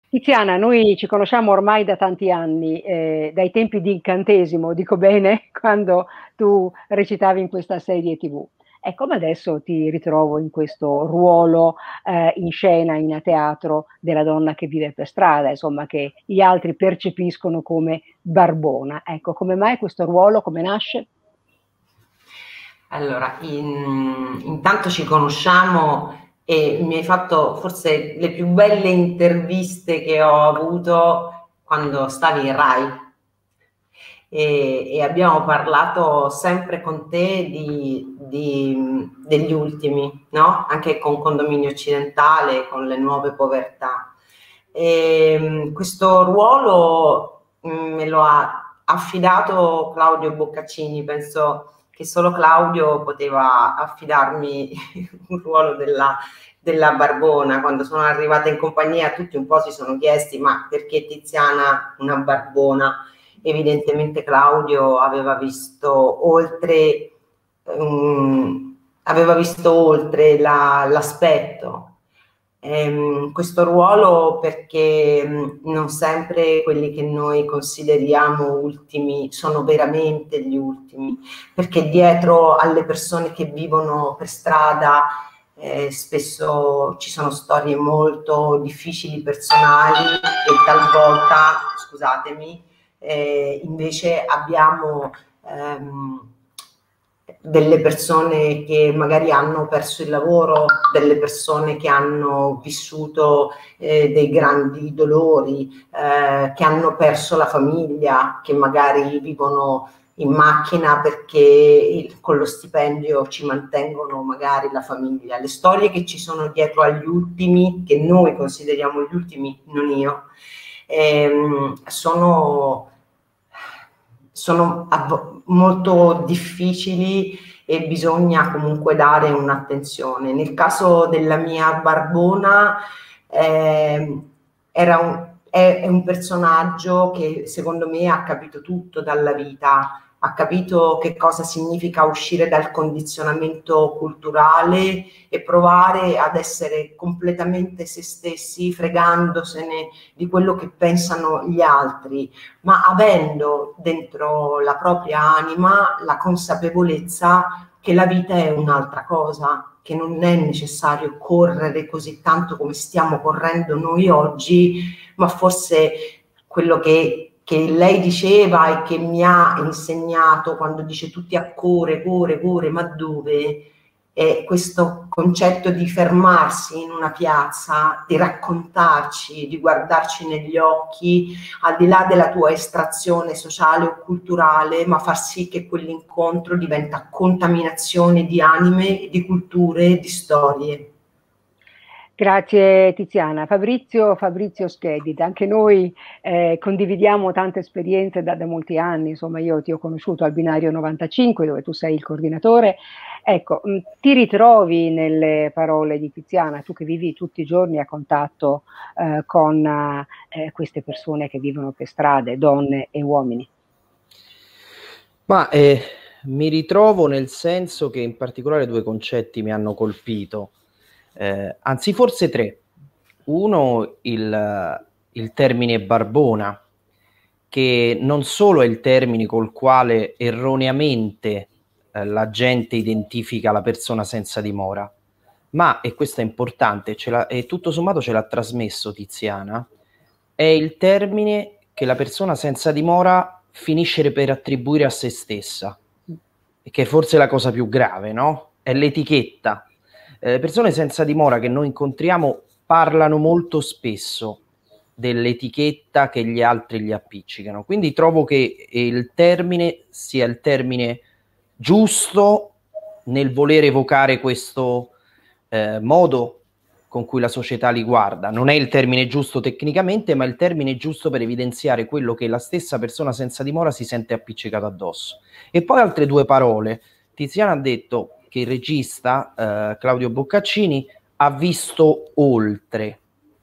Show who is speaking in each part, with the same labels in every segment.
Speaker 1: Tiziana, noi ci conosciamo ormai da tanti anni, dai tempi di Incantesimo, dico bene, quando tu recitavi in questa serie TV. E come adesso ti ritrovo in questo ruolo, in scena, in teatro, della donna che vive per strada, insomma, che gli altri percepiscono come barbona. Ecco, come mai questo ruolo, come nasce?
Speaker 2: Allora, intanto ci conosciamo e mi hai fatto forse le più belle interviste che ho avuto quando stavi in Rai e abbiamo parlato sempre con te degli ultimi, no? Anche con Condominio Occidentale, con le nuove povertà. Questo ruolo me lo ha affidato Claudio Boccaccini, penso che solo Claudio poteva affidarmi un ruolo della Barbona. Quando sono arrivata in compagnia tutti un po' si sono chiesti ma perché Tiziana una Barbona? Evidentemente Claudio aveva visto oltre l'aspetto. Questo ruolo perché non sempre quelli che noi consideriamo ultimi sono veramente gli ultimi, perché dietro alle persone che vivono per strada spesso ci sono storie molto difficili, personali e talvolta, scusatemi, invece abbiamo delle persone che magari hanno perso il lavoro, delle persone che hanno vissuto dei grandi dolori, che hanno perso la famiglia, che magari vivono in macchina perché con lo stipendio ci mantengono magari la famiglia. Le storie che ci sono dietro agli ultimi, che noi consideriamo gli ultimi, non io, sono molto difficili e bisogna comunque dare un'attenzione. Nel caso della mia Barbona è un personaggio che secondo me ha capito tutto dalla vita, ha capito che cosa significa uscire dal condizionamento culturale e provare ad essere completamente se stessi, fregandosene di quello che pensano gli altri, ma avendo dentro la propria anima la consapevolezza che la vita è un'altra cosa, che non è necessario correre così tanto come stiamo correndo noi oggi, ma forse quello che lei diceva e che mi ha insegnato quando dice tutti a corre, corre, corre, ma dove? E questo concetto di fermarsi in una piazza, di raccontarci, di guardarci negli occhi, al di là della tua estrazione sociale o culturale, ma far sì che quell'incontro diventa contaminazione di anime, di culture, di storie.
Speaker 1: Grazie Tiziana. Fabrizio Schedid, anche noi condividiamo tante esperienze da molti anni, insomma io ti ho conosciuto al binario 95 dove tu sei il coordinatore. Ecco, ti ritrovi nelle parole di Tiziana, tu che vivi tutti i giorni a contatto con queste persone che vivono per strade, donne e uomini.
Speaker 3: Ma mi ritrovo nel senso che in particolare due concetti mi hanno colpito, anzi forse tre. Uno, il termine Barbona, che non solo è il termine col quale erroneamente la gente identifica la persona senza dimora, ma, e questo è importante, e tutto sommato ce l'ha trasmesso Tiziana, è il termine che la persona senza dimora finisce per attribuire a se stessa, e che è forse la cosa più grave, no? È l'etichetta. Le persone senza dimora che noi incontriamo parlano molto spesso dell'etichetta che gli altri gli appiccicano. Quindi trovo che il termine sia il termine giusto nel voler evocare questo modo con cui la società li guarda. Non è il termine giusto tecnicamente, ma il termine giusto per evidenziare quello che la stessa persona senza dimora si sente appiccicato addosso. E poi altre due parole. Tiziana ha detto che il regista Claudio Boccaccini ha visto oltre,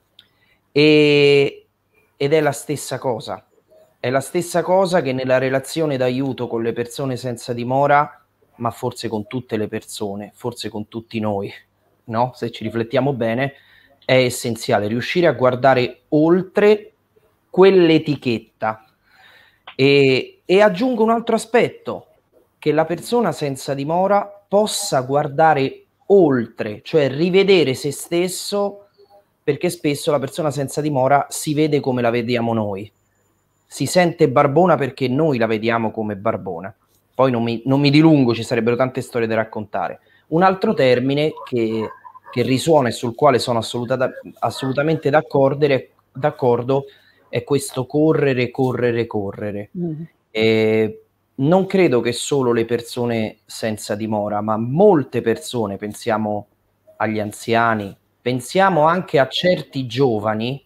Speaker 3: ed è la stessa cosa. È la stessa cosa che nella relazione d'aiuto con le persone senza dimora, ma forse con tutte le persone, forse con tutti noi, no? Se ci riflettiamo bene, è essenziale, riuscire a guardare oltre quell'etichetta. E aggiungo un altro aspetto, che la persona senza dimora possa guardare oltre, cioè rivedere se stesso, perché spesso la persona senza dimora si vede come la vediamo noi, si sente barbona perché noi la vediamo come barbona. Poi non mi dilungo, ci sarebbero tante storie da raccontare. Un altro termine che risuona e sul quale sono assolutamente d'accordo è questo correre, correre, correre. Non credo che solo le persone senza dimora, ma molte persone, pensiamo agli anziani, pensiamo anche a certi giovani,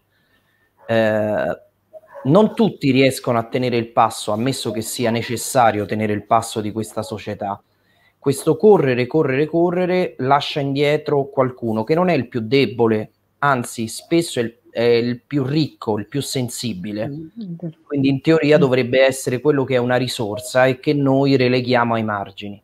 Speaker 3: non tutti riescono a tenere il passo, ammesso che sia necessario tenere il passo di questa società. Questo correre, correre, correre lascia indietro qualcuno che non è il più debole, anzi spesso è il più ricco, il più sensibile. Quindi in teoria dovrebbe essere quello che è una risorsa e che noi releghiamo ai margini.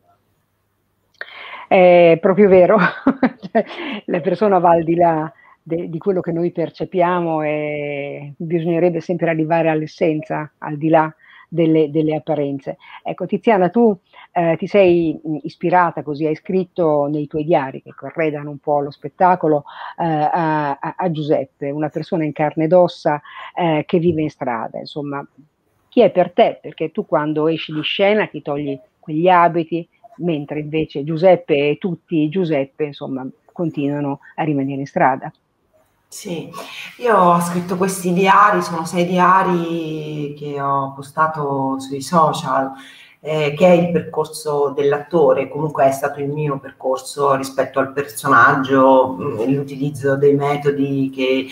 Speaker 1: È proprio vero, la persona va al di là di quello che noi percepiamo e bisognerebbe sempre arrivare all'essenza, al di là delle apparenze. Ecco, Tiziana, tu ti sei ispirata, così hai scritto nei tuoi diari che corredano un po' lo spettacolo a Giuseppe, una persona in carne ed ossa che vive in strada. Insomma, chi è per te? Perché tu quando esci di scena ti togli quegli abiti, mentre invece Giuseppe e tutti Giuseppe, insomma, continuano a rimanere in strada.
Speaker 2: Sì, io ho scritto questi diari, sono 6 diari che ho postato sui social, che è il percorso dell'attore, comunque è stato il mio percorso rispetto al personaggio, l'utilizzo dei metodi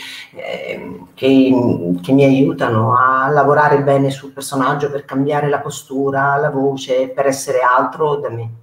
Speaker 2: che mi aiutano a lavorare bene sul personaggio per cambiare la postura, la voce, per essere altro da me.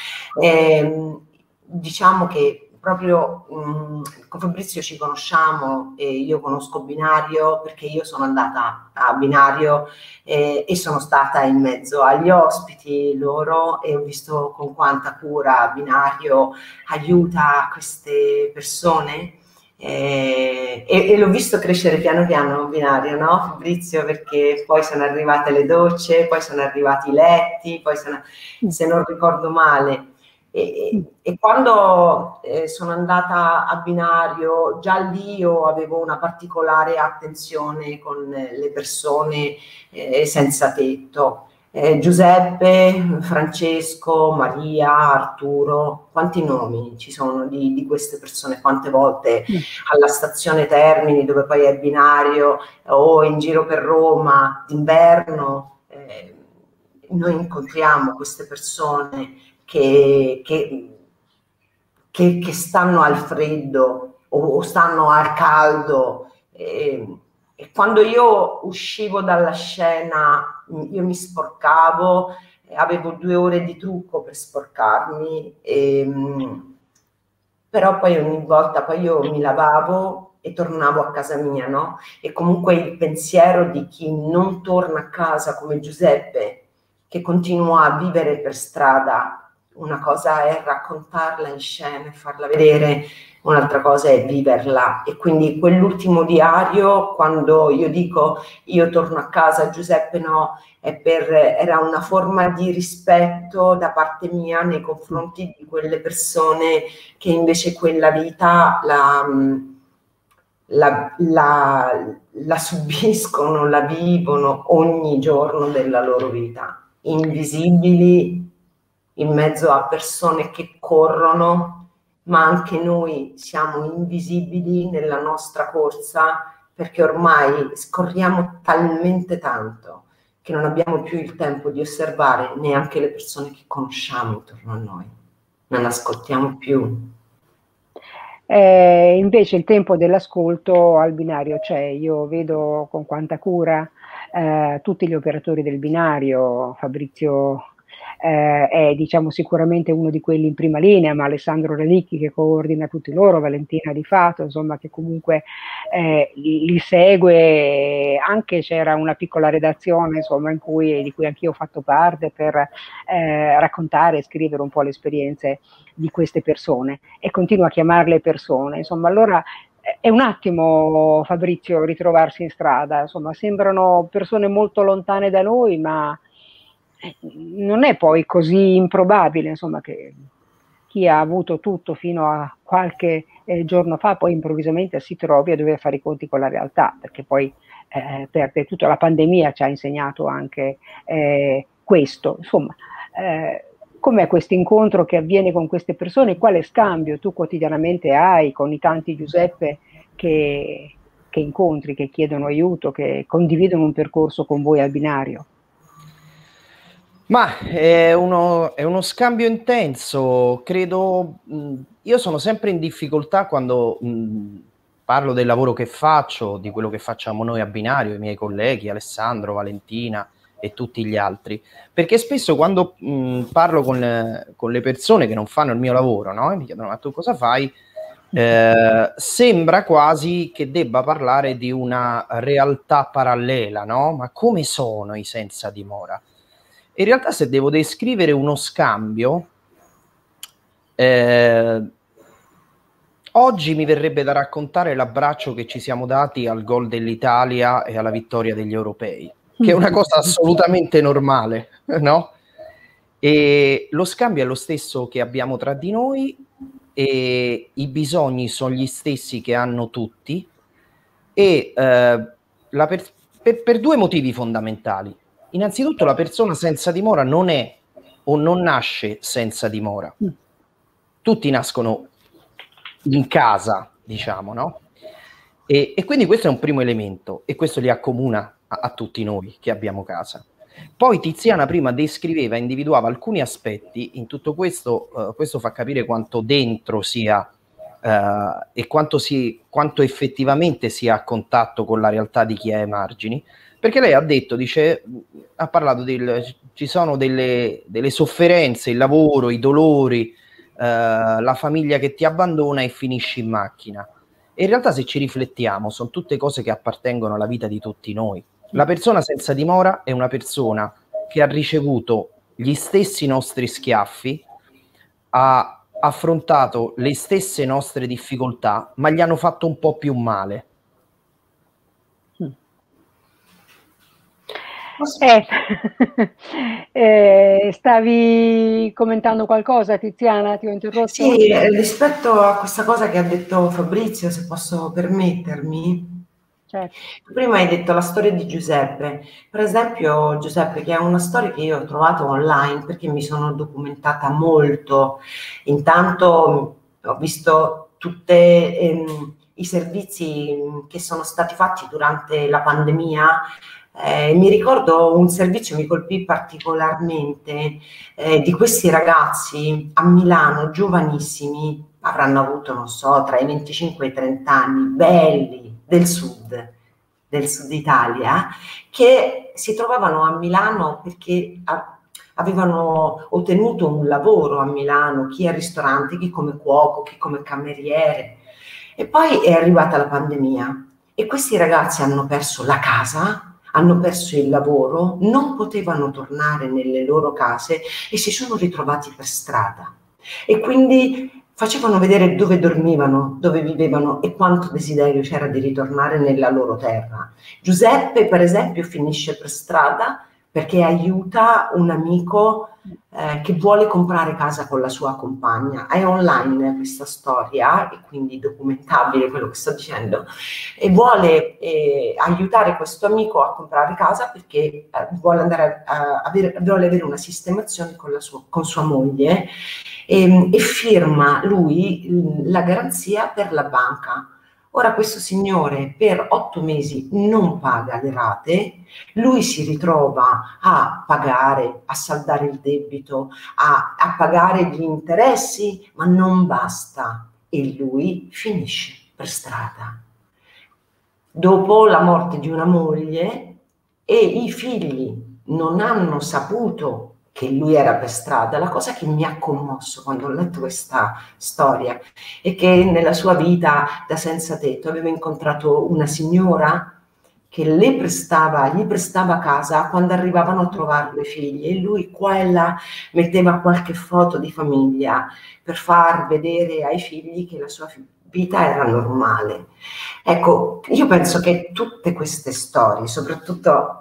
Speaker 2: Diciamo che proprio con Fabrizio ci conosciamo e io conosco Binario perché io sono andata a Binario e sono stata in mezzo agli ospiti loro e ho visto con quanta cura Binario aiuta queste persone e l'ho visto crescere piano piano Binario, no Fabrizio? Perché poi sono arrivate le docce, poi sono arrivati i letti, poi se non ricordo male. E quando sono andata a Binario, già lì io avevo una particolare attenzione con le persone senza tetto. Giuseppe, Francesco, Maria, Arturo, quanti nomi ci sono di queste persone? Quante volte alla stazione Termini, dove poi è Binario, o in giro per Roma d'inverno, noi incontriamo queste persone che stanno al freddo o stanno al caldo e quando io uscivo dalla scena io mi sporcavo, avevo 2 ore di trucco per sporcarmi, però poi ogni volta poi io mi lavavo e tornavo a casa mia, no? E comunque il pensiero di chi non torna a casa come Giuseppe, che continua a vivere per strada, una cosa è raccontarla in scena e farla vedere, un'altra cosa è viverla. E quindi quell'ultimo diario, quando io dico io torno a casa, Giuseppe no, era una forma di rispetto da parte mia nei confronti di quelle persone che invece quella vita la subiscono, la vivono ogni giorno della loro vita, invisibili in mezzo a persone che corrono, ma anche noi siamo invisibili nella nostra corsa perché ormai scorriamo talmente tanto che non abbiamo più il tempo di osservare neanche le persone che conosciamo intorno a noi, non ascoltiamo più.
Speaker 1: Invece il tempo dell'ascolto al binario c'è, io vedo con quanta cura tutti gli operatori del binario, Fabrizio è diciamo sicuramente uno di quelli in prima linea, ma Alessandro Radicchi che coordina tutti loro, Valentina Di Fato, insomma che comunque li segue, anche c'era una piccola redazione insomma di cui anch'io ho fatto parte per raccontare e scrivere un po' le esperienze di queste persone e continuo a chiamarle persone, insomma allora è un attimo, Fabrizio, ritrovarsi in strada, insomma, sembrano persone molto lontane da noi, ma non è poi così improbabile, insomma, che chi ha avuto tutto fino a qualche giorno fa poi improvvisamente si trovi a dover fare i conti con la realtà, perché poi perde tutto. La pandemia ci ha insegnato anche questo, insomma. Com'è questo incontro che avviene con queste persone? Quale scambio tu quotidianamente hai con i tanti Giuseppe che incontri, che chiedono aiuto, che condividono un percorso con voi al binario?
Speaker 3: Ma è uno scambio intenso, credo. Io sono sempre in difficoltà quando parlo del lavoro che faccio, di quello che facciamo noi a binario, i miei colleghi, Alessandro, Valentina e tutti gli altri, perché spesso quando parlo con le persone che non fanno il mio lavoro, no? E mi chiedono: ma tu cosa fai? Sembra quasi che debba parlare di una realtà parallela, no? Ma come sono i senza dimora? In realtà, se devo descrivere uno scambio, oggi mi verrebbe da raccontare l'abbraccio che ci siamo dati al gol dell'Italia e alla vittoria degli europei, che è una cosa assolutamente normale, no? E lo scambio è lo stesso che abbiamo tra di noi, e i bisogni sono gli stessi che hanno tutti, e per due motivi fondamentali. Innanzitutto, la persona senza dimora non è o non nasce senza dimora. Tutti nascono in casa, diciamo, no? E quindi questo è un primo elemento, e questo li accomuna a tutti noi che abbiamo casa. Poi Tiziana prima descriveva, individuava alcuni aspetti in tutto questo. Questo fa capire quanto dentro sia e quanto effettivamente sia a contatto con la realtà di chi è ai margini. Perché lei ha detto, ha parlato ci sono delle sofferenze, il lavoro, i dolori, la famiglia che ti abbandona e finisci in macchina. E in realtà, se ci riflettiamo, sono tutte cose che appartengono alla vita di tutti noi. La persona senza dimora è una persona che ha ricevuto gli stessi nostri schiaffi, ha affrontato le stesse nostre difficoltà, ma gli hanno fatto un po' più male.
Speaker 1: Stavi commentando qualcosa, Tiziana? Ti ho interrotto?
Speaker 2: Sì, rispetto a questa cosa che ha detto Fabrizio, se posso permettermi.
Speaker 1: Certo.
Speaker 2: Prima hai detto la storia di Giuseppe. Per esempio, Giuseppe, che è una storia che io ho trovato online perché mi sono documentata molto. Intanto ho visto tutti i servizi che sono stati fatti durante la pandemia. Mi ricordo un servizio, mi colpì particolarmente, di questi ragazzi a Milano, giovanissimi, avranno avuto, non so, tra i 25 e i 30 anni, belli, del sud Italia, che si trovavano a Milano perché avevano ottenuto un lavoro a Milano, chi al ristorante, chi come cuoco, chi come cameriere. E poi è arrivata la pandemia e questi ragazzi hanno perso la casa, hanno perso il lavoro, non potevano tornare nelle loro case e si sono ritrovati per strada. E quindi facevano vedere dove dormivano, dove vivevano e quanto desiderio c'era di ritornare nella loro terra. Giuseppe, per esempio, finisce per strada perché aiuta un amico che vuole comprare casa con la sua compagna. È online questa storia, e quindi documentabile quello che sto dicendo, e vuole aiutare questo amico a comprare casa perché vuole andare vuole avere una sistemazione con sua moglie, e firma lui la garanzia per la banca. Ora questo signore per 8 mesi non paga le rate, lui si ritrova a pagare, a saldare il debito, a pagare gli interessi, ma non basta, e lui finisce per strada. Dopo la morte di una moglie, e i figli non hanno saputo che lui era per strada. La cosa che mi ha commosso quando ho letto questa storia è che nella sua vita da senza tetto aveva incontrato una signora che gli prestava casa quando arrivavano a trovarlo i figli, e lui qua e là metteva qualche foto di famiglia per far vedere ai figli che la sua vita era normale. Ecco, io penso che tutte queste storie, soprattutto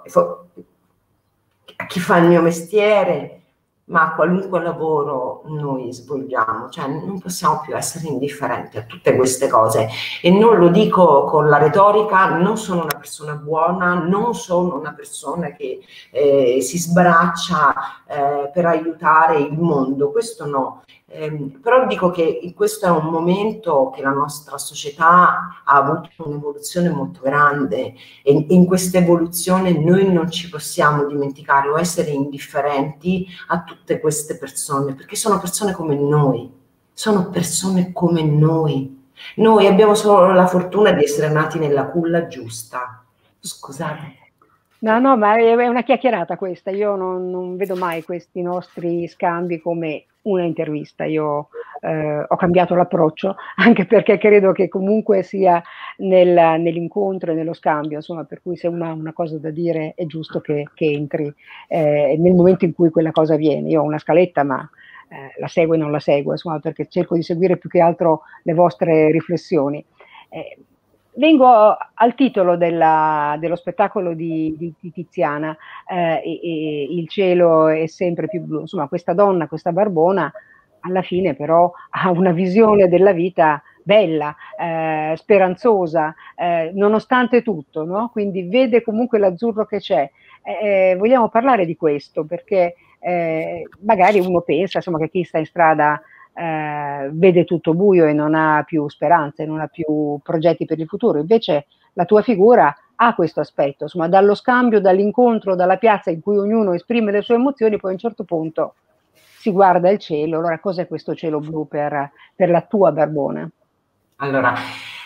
Speaker 2: a chi fa il mio mestiere, ma a qualunque lavoro noi svolgiamo, cioè non possiamo più essere indifferenti a tutte queste cose, e non lo dico con la retorica, non sono una persona buona, non sono una persona che si sbraccia per aiutare il mondo, questo no. Però dico che questo è un momento che la nostra società ha avuto un'evoluzione molto grande, e in questa evoluzione noi non ci possiamo dimenticare o essere indifferenti a tutte queste persone, perché sono persone come noi, sono persone come noi. Noi abbiamo solo la fortuna di essere nati nella culla giusta. Scusate.
Speaker 1: No, ma è una chiacchierata questa, io non vedo mai questi nostri scambi come una intervista, io ho cambiato l'approccio, anche perché credo che comunque sia nell'incontro e nello scambio, insomma, per cui se uno ha una cosa da dire è giusto che entri nel momento in cui quella cosa avviene. Io ho una scaletta, ma la seguo e non la seguo, insomma, perché cerco di seguire più che altro le vostre riflessioni. Vengo al titolo dello spettacolo di Tiziana, il cielo è sempre più blu. Insomma, questa donna, questa barbona, alla fine però ha una visione della vita bella, speranzosa, nonostante tutto, no? Quindi vede comunque l'azzurro che c'è. Vogliamo parlare di questo, perché magari uno pensa, insomma, che chi sta in strada vede tutto buio e non ha più speranze, non ha più progetti per il futuro. Invece la tua figura ha questo aspetto, insomma, dallo scambio, dall'incontro, dalla piazza in cui ognuno esprime le sue emozioni, poi a un certo punto si guarda il cielo. Allora, cos'è questo cielo blu per la tua Barbona?
Speaker 2: Allora,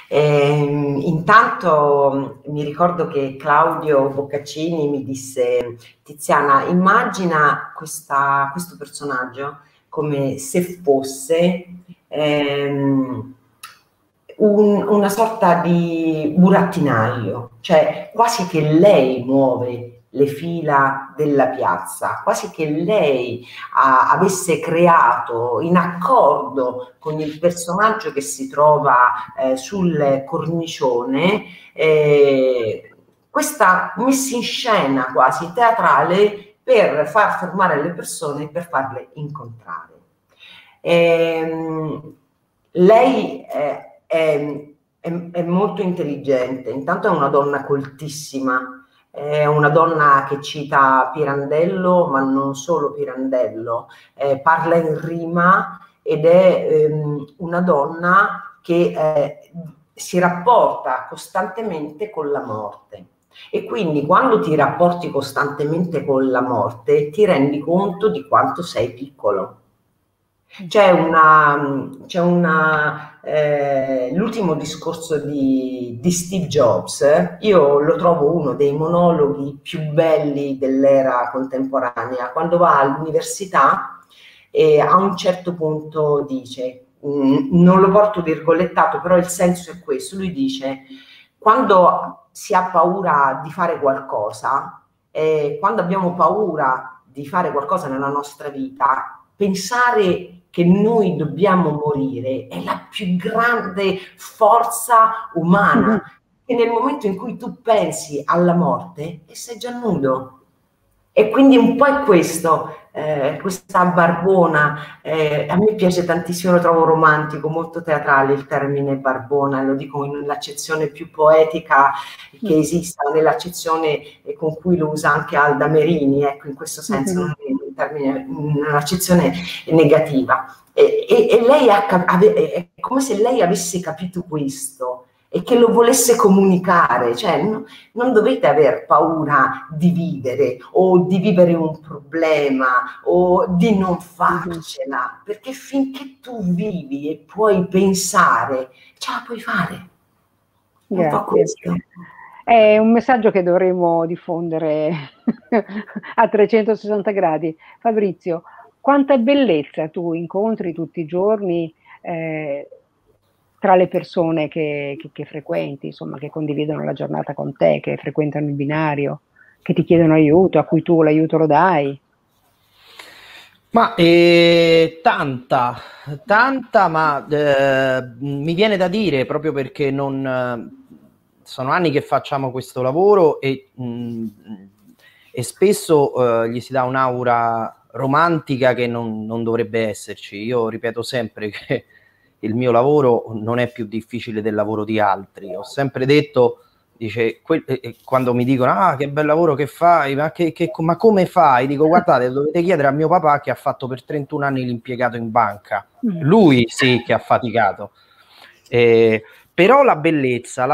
Speaker 2: intanto mi ricordo che Claudio Boccaccini mi disse: Tiziana, immagina questo personaggio come se fosse una sorta di burattinaio, cioè quasi che lei muove le fila della piazza, quasi che lei avesse creato, in accordo con il personaggio che si trova sul cornicione, questa messa in scena quasi teatrale per far fermare le persone e per farle incontrare. Lei è molto intelligente, intanto è una donna coltissima, è una donna che cita Pirandello, ma non solo Pirandello, parla in rima, ed è una donna che si rapporta costantemente con la morte. E quindi quando ti rapporti costantemente con la morte ti rendi conto di quanto sei piccolo. L'ultimo discorso di Steve Jobs, io lo trovo uno dei monologhi più belli dell'era contemporanea, quando va all'università e a un certo punto dice, non lo porto virgolettato, però il senso è questo, lui dice: quando si ha paura di fare qualcosa, quando abbiamo paura di fare qualcosa nella nostra vita, pensare che noi dobbiamo morire è la più grande forza umana, e nel momento in cui tu pensi alla morte sei già nudo. E quindi un po' è questo, questa Barbona, a me piace tantissimo, lo trovo romantico, molto teatrale il termine Barbona, lo dico nell'accezione più poetica che esista, nell'accezione con cui lo usa anche Alda Merini, ecco, in questo senso, non è un termine, un'accezione negativa. E lei è come se lei avesse capito questo e che lo volesse comunicare, cioè non dovete aver paura di vivere o di vivere un problema o di non farcela, perché finché tu vivi e puoi pensare, ce la puoi fare. Un po' questo.
Speaker 1: È un messaggio che dovremmo diffondere a 360 gradi. Fabrizio, quanta bellezza tu incontri tutti i giorni tra le persone che frequenti, insomma, che condividono la giornata con te, che frequentano il binario, che ti chiedono aiuto, a cui tu l'aiuto lo dai.
Speaker 3: Ma tanta, ma mi viene da dire, proprio perché sono anni che facciamo questo lavoro e spesso gli si dà un'aura romantica che non dovrebbe esserci. Io ripeto sempre che il mio lavoro non è più difficile del lavoro di altri. Ho sempre detto, dice, quando mi dicono che bel lavoro che fai, ma come fai? Dico, guardate, dovete chiedere a mio papà che ha fatto per 31 anni l'impiegato in banca. Lui sì che ha faticato. Però la bellezza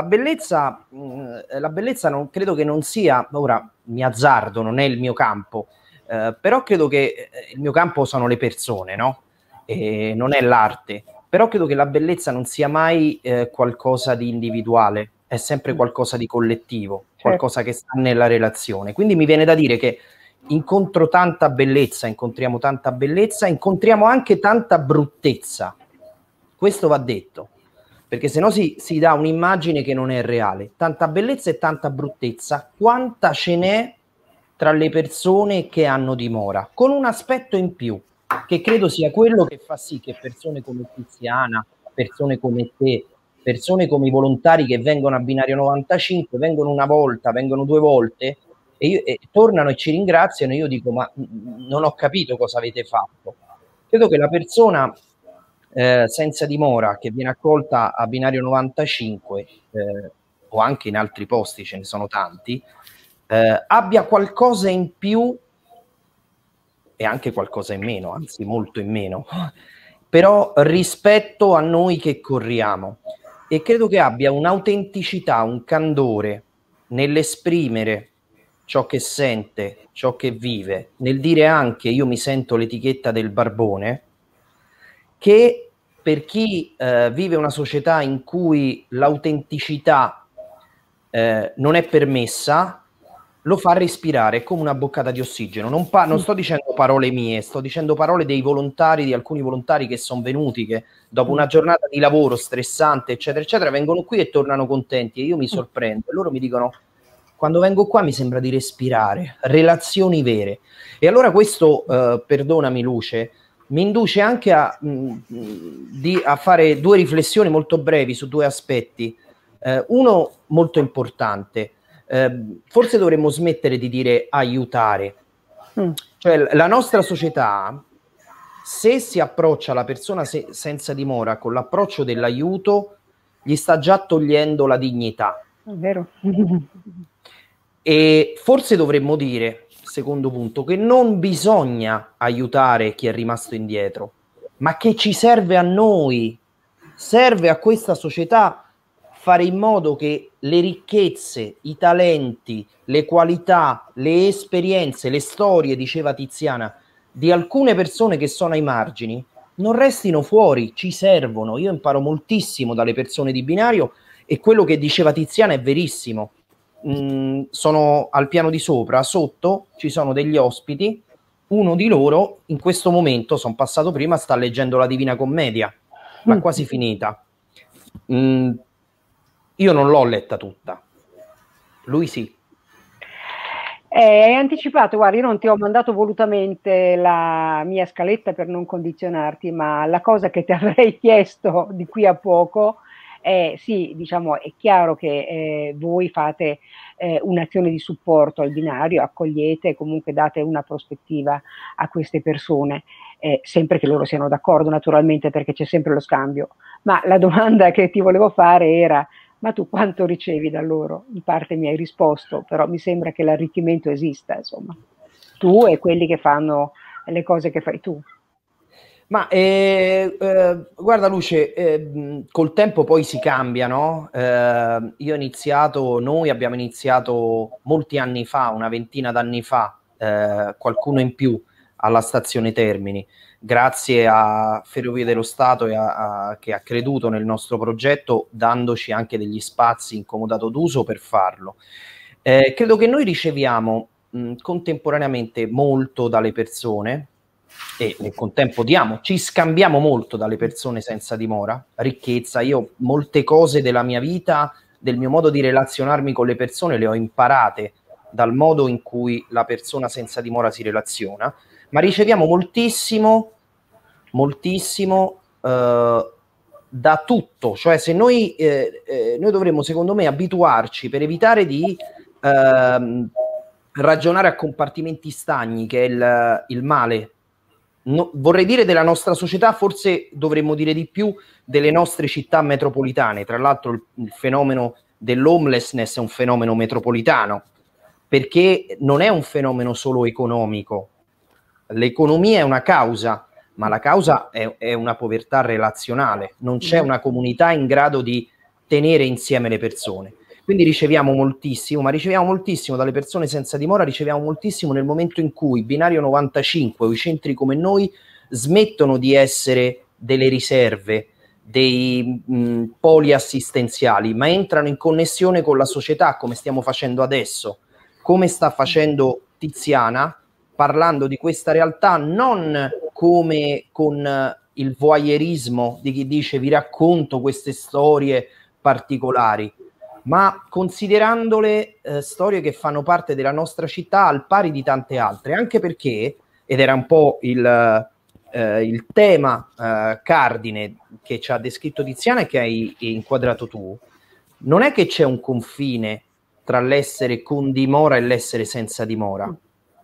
Speaker 3: non credo che non sia, ora mi azzardo, non è il mio campo, però credo che il mio campo sono le persone, no? Non è l'arte. Però credo che la bellezza non sia mai qualcosa di individuale, è sempre qualcosa di collettivo, qualcosa che sta nella relazione. Quindi mi viene da dire che incontriamo tanta bellezza, incontriamo anche tanta bruttezza. Questo va detto, perché sennò si dà un'immagine che non è reale. Tanta bellezza e tanta bruttezza, quanta ce n'è tra le persone che hanno dimora, con un aspetto in più, che credo sia quello che fa sì che persone come Tiziana, persone come te, persone come i volontari che vengono a Binario 95, vengono una volta, vengono 2 volte e tornano e ci ringraziano, e io dico, ma non ho capito cosa avete fatto. Credo che la persona senza dimora che viene accolta a Binario 95 o anche in altri posti, ce ne sono tanti, abbia qualcosa in più e anche qualcosa in meno, anzi molto in meno, però rispetto a noi che corriamo, e credo che abbia un'autenticità, un candore nell'esprimere ciò che sente, ciò che vive, nel dire anche io mi sento l'etichetta del barbone, che per chi vive una società in cui l'autenticità non è permessa, lo fa respirare come una boccata di ossigeno. Non sto dicendo parole mie, sto dicendo parole dei volontari, di alcuni volontari che sono venuti, che dopo una giornata di lavoro stressante, eccetera, eccetera, vengono qui e tornano contenti, e io mi sorprendo. E loro mi dicono, quando vengo qua mi sembra di respirare, relazioni vere. E allora questo, perdonami Luce, mi induce anche a fare 2 riflessioni molto brevi su 2 aspetti. Uno molto importante, forse dovremmo smettere di dire aiutare. Cioè la nostra società, se si approccia alla persona senza dimora con l'approccio dell'aiuto, gli sta già togliendo la dignità.
Speaker 1: È vero.
Speaker 3: E forse dovremmo dire, secondo punto, che non bisogna aiutare chi è rimasto indietro, ma che ci serve a noi, serve a questa società fare in modo che le ricchezze, i talenti, le qualità, le esperienze, le storie, diceva Tiziana, di alcune persone che sono ai margini, non restino fuori, ci servono. Io imparo moltissimo dalle persone di Binario, e quello che diceva Tiziana è verissimo. Sono al piano di sopra, sotto ci sono degli ospiti, uno di loro in questo momento, sono passato prima, sta leggendo la Divina Commedia, l'ha quasi finita. Io non l'ho letta tutta, lui sì.
Speaker 1: Hai anticipato, guarda, io non ti ho mandato volutamente la mia scaletta per non condizionarti, ma la cosa che ti avrei chiesto di qui a poco è, sì, diciamo, è chiaro che voi fate un'azione di supporto al binario, accogliete, comunque date una prospettiva a queste persone, sempre che loro siano d'accordo naturalmente, perché c'è sempre lo scambio. Ma la domanda che ti volevo fare era, ma tu quanto ricevi da loro? In parte mi hai risposto, però mi sembra che l'arricchimento esista, insomma. Tu e quelli che fanno le cose che fai tu.
Speaker 3: Ma guarda Luce, col tempo poi si cambia, no? Noi abbiamo iniziato molti anni fa, una ventina d'anni fa, qualcuno in più, alla stazione Termini, grazie a Ferrovie dello Stato che ha creduto nel nostro progetto, dandoci anche degli spazi in comodato d'uso per farlo. Credo che noi riceviamo contemporaneamente molto dalle persone, e nel contempo ci scambiamo molto dalle persone senza dimora, ricchezza. Io molte cose della mia vita, del mio modo di relazionarmi con le persone, le ho imparate dal modo in cui la persona senza dimora si relaziona, ma riceviamo moltissimo, moltissimo da tutto. Cioè, se noi dovremmo, secondo me, abituarci, per evitare di ragionare a compartimenti stagni, che è il male, vorrei dire della nostra società, forse dovremmo dire di più delle nostre città metropolitane. Tra l'altro il fenomeno dell'homelessness è un fenomeno metropolitano, perché non è un fenomeno solo economico. L'economia è una causa, ma la causa è una povertà relazionale. Non c'è una comunità in grado di tenere insieme le persone. Quindi riceviamo moltissimo, ma riceviamo moltissimo dalle persone senza dimora, riceviamo moltissimo nel momento in cui Binario 95 o i centri come noi smettono di essere delle riserve, dei poli assistenziali, ma entrano in connessione con la società, come stiamo facendo adesso, come sta facendo Tiziana, parlando di questa realtà non come con il voyeurismo di chi dice vi racconto queste storie particolari, ma considerandole storie che fanno parte della nostra città al pari di tante altre, anche perché, ed era un po' il tema cardine che ci ha descritto Tiziana e che hai inquadrato tu, non è che c'è un confine tra l'essere con dimora e l'essere senza dimora.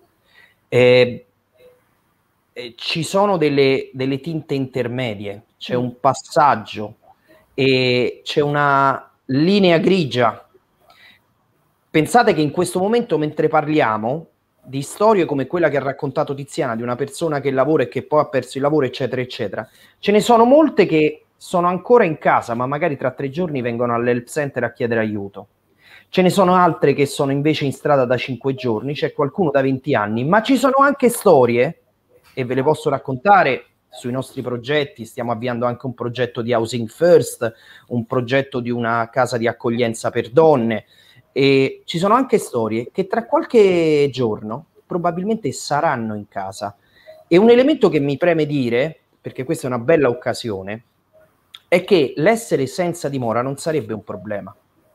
Speaker 3: Ci sono delle tinte intermedie, c'è un passaggio e c'è una linea grigia. Pensate che in questo momento, mentre parliamo di storie come quella che ha raccontato Tiziana, di una persona che lavora e che poi ha perso il lavoro, eccetera, eccetera, ce ne sono molte che sono ancora in casa, ma magari tra 3 giorni vengono all'help center a chiedere aiuto. Ce ne sono altre che sono invece in strada da 5 giorni, c'è qualcuno da 20 anni, ma ci sono anche storie, e ve le posso raccontare sui nostri progetti. Stiamo avviando anche un progetto di Housing First, un progetto di una casa di accoglienza per donne, e ci sono anche storie che tra qualche giorno probabilmente saranno in casa. E un elemento che mi preme dire, perché questa è una bella occasione, è che l'essere senza dimora non sarebbe un problema.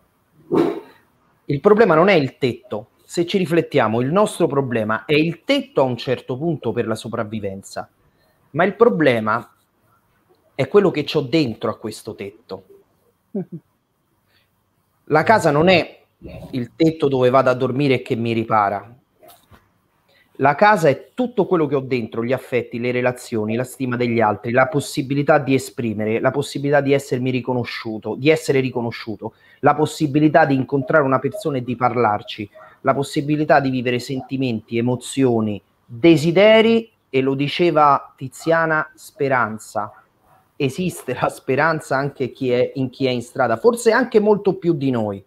Speaker 3: Il problema non è il tetto. Se ci riflettiamo, il nostro problema è il tetto a un certo punto per la sopravvivenza, ma il problema è quello che c'ho dentro a questo tetto. La casa non è il tetto dove vado a dormire e che mi ripara. La casa è tutto quello che ho dentro, gli affetti, le relazioni, la stima degli altri, la possibilità di esprimere, la possibilità di essermi riconosciuto, di essere riconosciuto, la possibilità di incontrare una persona e di parlarci, la possibilità di vivere sentimenti, emozioni, desideri, e lo diceva Tiziana, speranza. Esiste la speranza anche in chi è in strada, forse anche molto più di noi.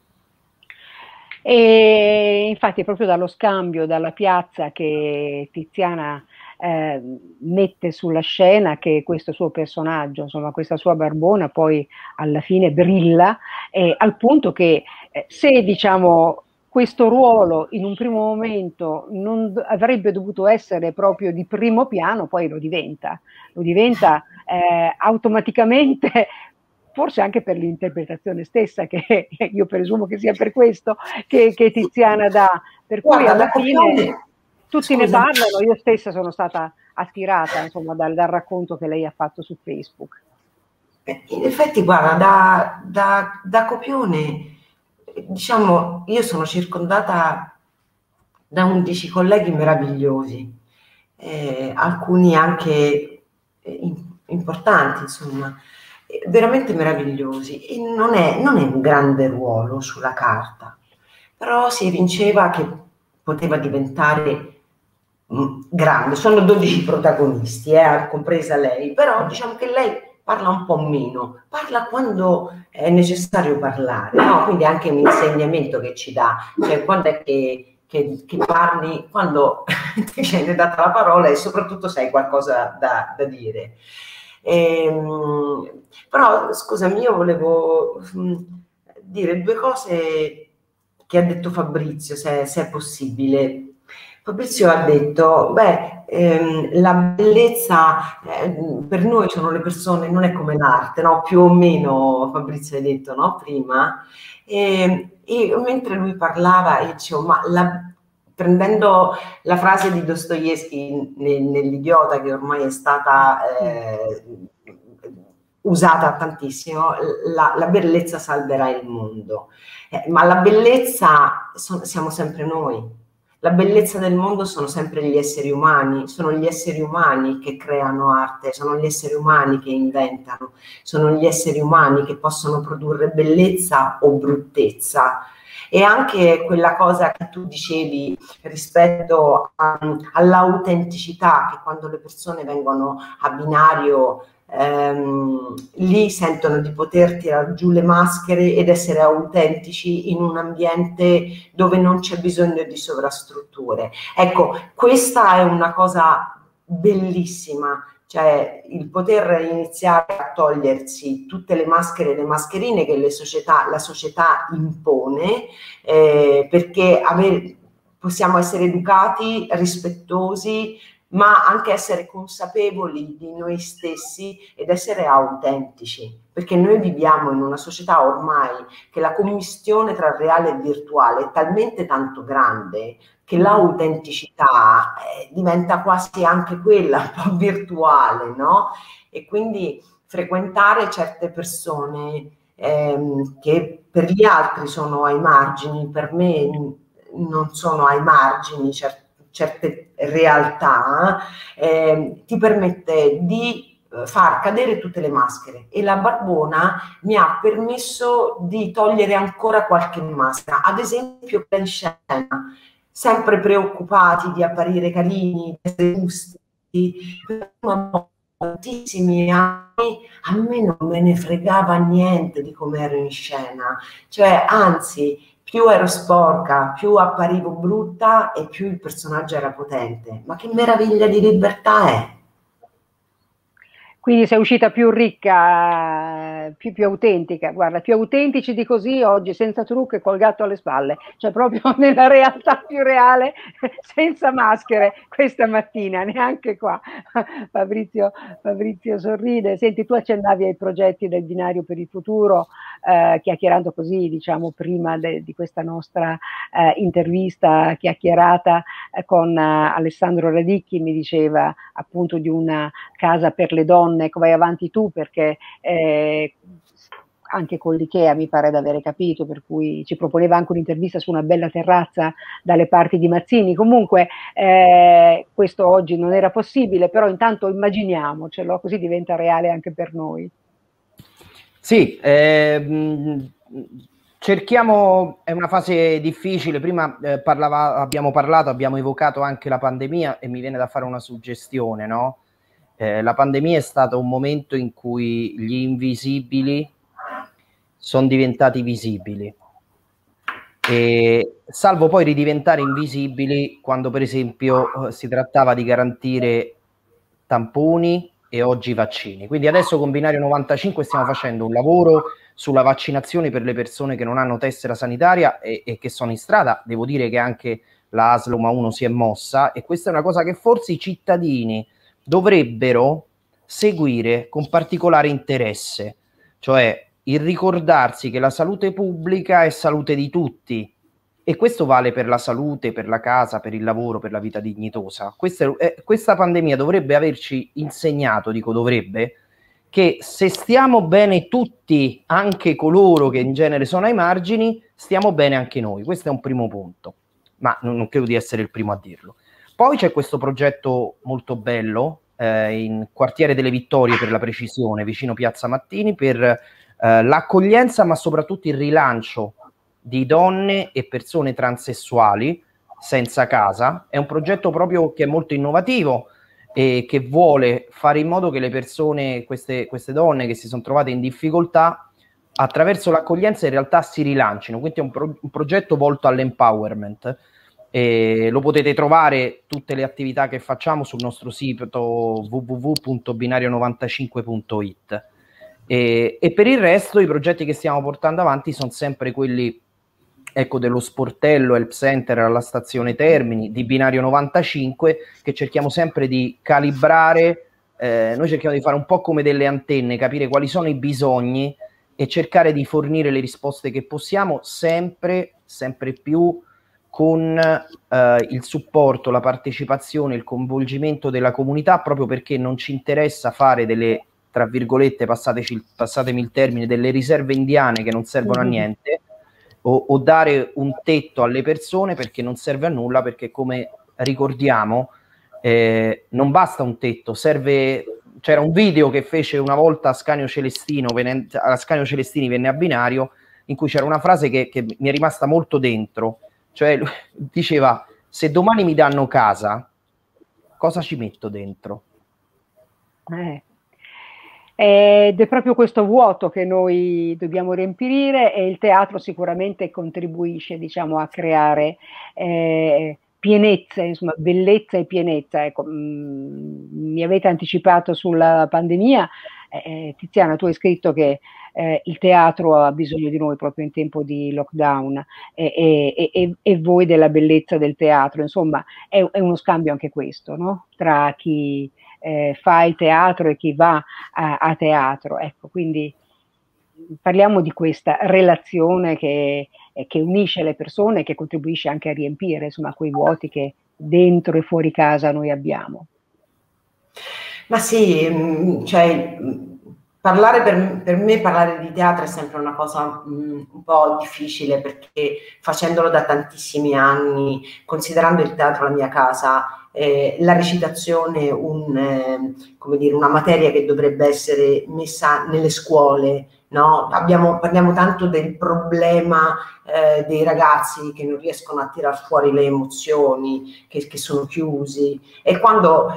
Speaker 1: E infatti è proprio dallo scambio, dalla piazza che Tiziana mette sulla scena che questo suo personaggio, insomma questa sua barbona poi alla fine brilla, al punto che se diciamo questo ruolo in un primo momento non avrebbe dovuto essere proprio di primo piano, poi lo diventa automaticamente, forse anche per l'interpretazione stessa, che io presumo che sia per questo che Tiziana dà, per cui alla fine tutti ne parlano. Io stessa sono stata attirata, insomma, dal racconto che lei ha fatto su Facebook.
Speaker 2: In effetti, guarda, da copione, diciamo, io sono circondata da 11 colleghi meravigliosi, alcuni anche importanti, insomma, veramente meravigliosi, e non è un grande ruolo sulla carta, però si evinceva che poteva diventare grande. Sono 12 protagonisti, compresa lei, però diciamo che lei parla un po' meno, parla quando è necessario parlare, no? Quindi anche un insegnamento che ci dà, cioè quando è che parli, quando ti viene data la parola e soprattutto sai qualcosa da dire. Però scusami, io volevo dire 2 cose che ha detto Fabrizio, se è possibile. Fabrizio ha detto, la bellezza per noi sono le persone, non è come l'arte, no? Più o meno, Fabrizio hai detto, no? Prima. E mentre lui parlava, io dicevo, ma prendendo la frase di Dostoevsky nell'Idiota, che ormai è stata usata tantissimo, la bellezza salverà il mondo. Ma la bellezza siamo sempre noi. La bellezza del mondo sono sempre gli esseri umani, sono gli esseri umani che creano arte, sono gli esseri umani che inventano, sono gli esseri umani che possono produrre bellezza o bruttezza. E anche quella cosa che tu dicevi rispetto all'autenticità, che quando le persone vengono a binario lì sentono di poter tirar giù le maschere ed essere autentici in un ambiente dove non c'è bisogno di sovrastrutture. Ecco, questa è una cosa bellissima, cioè il poter iniziare a togliersi tutte le maschere e le mascherine che la società impone, perché possiamo essere educati, rispettosi, ma anche essere consapevoli di noi stessi ed essere autentici, perché noi viviamo in una società ormai che la commistione tra reale e virtuale è talmente tanto grande che l'autenticità diventa quasi anche quella un po' virtuale, no? E quindi frequentare certe persone che per gli altri sono ai margini, per me non sono ai margini, certe realtà, ti permette di far cadere tutte le maschere, e la Barbona mi ha permesso di togliere ancora qualche maschera, ad esempio in scena, sempre preoccupati di apparire carini, di essere giusti, per tantissimi anni a me non me ne fregava niente di come ero in scena, cioè anzi più ero sporca, più apparivo brutta e più il personaggio era potente. Ma che meraviglia di libertà è!
Speaker 1: Quindi sei uscita più ricca, più autentica. Guarda, più autentici di così oggi, senza trucco e col gatto alle spalle, cioè proprio nella realtà più reale, senza maschere, questa mattina, neanche qua. Fabrizio sorride. Senti, tu accennavi ai progetti del Binario per il Futuro, chiacchierando così, diciamo, prima di questa nostra intervista chiacchierata con Alessandro Radicchi, mi diceva appunto di una casa per le donne. Ecco, vai avanti tu, perché anche con l'Ikea mi pare di avere capito, per cui ci proponeva anche un'intervista su una bella terrazza dalle parti di Mazzini. Comunque questo oggi non era possibile, però intanto immaginiamocelo, così diventa reale anche per noi.
Speaker 3: Sì, cerchiamo, è una fase difficile. Prima abbiamo evocato anche la pandemia, e mi viene da fare una suggestione, no? La pandemia è stato un momento in cui gli invisibili sono diventati visibili, e salvo poi ridiventare invisibili quando per esempio si trattava di garantire tamponi e oggi vaccini. Quindi adesso con Binario 95 stiamo facendo un lavoro sulla vaccinazione per le persone che non hanno tessera sanitaria e che sono in strada. Devo dire che anche la ASL 1 si è mossa, e questa è una cosa che forse i cittadini dovrebbero seguire con particolare interesse, cioè il ricordarsi che la salute pubblica è salute di tutti, e questo vale per la salute, per la casa, per il lavoro, per la vita dignitosa. Questa pandemia dovrebbe averci insegnato, dico dovrebbe, che se stiamo bene tutti, anche coloro che in genere sono ai margini, stiamo bene anche noi. Questo è un primo punto, ma non credo di essere il primo a dirlo. Poi c'è questo progetto molto bello in Quartiere delle Vittorie, per la precisione, vicino Piazza Mattini, per l'accoglienza, ma soprattutto il rilancio di donne e persone transessuali senza casa. È un progetto proprio che è molto innovativo e che vuole fare in modo che le persone, queste donne che si sono trovate in difficoltà, attraverso l'accoglienza in realtà si rilancino. Quindi è un progetto volto all'empowerment. Lo potete trovare, tutte le attività che facciamo, sul nostro sito www.binario95.it. E per il resto i progetti che stiamo portando avanti sono sempre quelli, ecco, dello sportello Help Center alla stazione Termini, di Binario 95, che cerchiamo sempre di calibrare. Noi cerchiamo di fare un po' come delle antenne, capire quali sono i bisogni e cercare di fornire le risposte che possiamo, sempre più con il supporto, la partecipazione, il coinvolgimento della comunità, proprio perché non ci interessa fare delle, tra virgolette, passatemi il termine, delle riserve indiane che non servono a niente, o dare un tetto alle persone, perché non serve a nulla, perché come ricordiamo non basta un tetto, serve. C'era un video che fece una volta a Scanio Celestino, a Scanio Celestini venne a binario, in cui c'era una frase che mi è rimasta molto dentro, cioè diceva: se domani mi danno casa, cosa ci metto dentro?
Speaker 1: Ed è proprio questo vuoto che noi dobbiamo riempire, e il teatro sicuramente contribuisce, diciamo, a creare pienezza, insomma, bellezza e pienezza. Ecco, mi avete anticipato sulla pandemia, Tiziana, tu hai scritto che il teatro ha bisogno di noi proprio in tempo di lockdown, e voi della bellezza del teatro. Insomma, è uno scambio anche questo, no? Tra chi fa il teatro e chi va a teatro. Ecco, quindi parliamo di questa relazione che unisce le persone, che contribuisce anche a riempire, insomma, quei vuoti che dentro e fuori casa noi abbiamo.
Speaker 2: Ma sì, cioè, per me parlare di teatro è sempre una cosa un po' difficile, perché facendolo da tantissimi anni, considerando il teatro la mia casa, la recitazione come dire, una materia che dovrebbe essere messa nelle scuole, no? Parliamo tanto del problema dei ragazzi che non riescono a tirar fuori le emozioni, che sono chiusi, e quando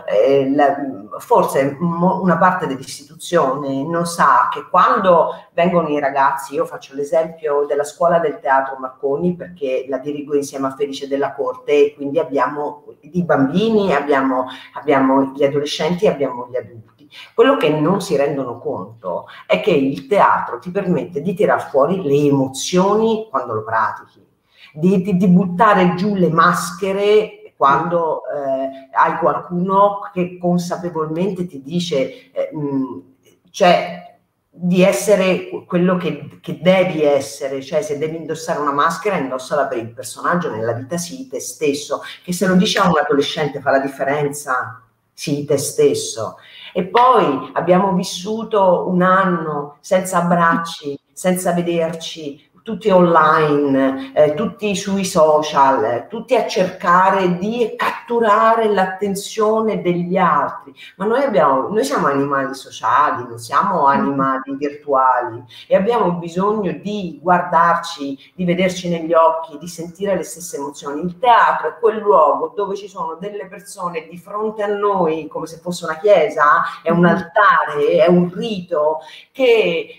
Speaker 2: forse una parte dell'istituzione non sa che quando vengono i ragazzi, io faccio l'esempio della scuola del teatro Marconi perché la dirigo insieme a Felice della Corte, e quindi abbiamo i bambini, abbiamo gli adolescenti, abbiamo gli adulti. Quello che non si rendono conto è che il teatro ti permette di tirar fuori le emozioni quando lo pratichi, di buttare giù le maschere quando hai qualcuno che consapevolmente ti dice cioè di essere quello che devi essere, cioè se devi indossare una maschera, indossala per il personaggio, nella vita sii te stesso, che se lo dici a un adolescente fa la differenza, sii te stesso. E poi abbiamo vissuto un anno senza abbracci, senza vederci, tutti online, tutti sui social, tutti a cercare di catturare l'attenzione degli altri. Ma noi siamo animali sociali, non siamo animali virtuali, e abbiamo bisogno di guardarci, di vederci negli occhi, di sentire le stesse emozioni. Il teatro è quel luogo dove ci sono delle persone di fronte a noi, come se fosse una chiesa, è un altare, è un rito che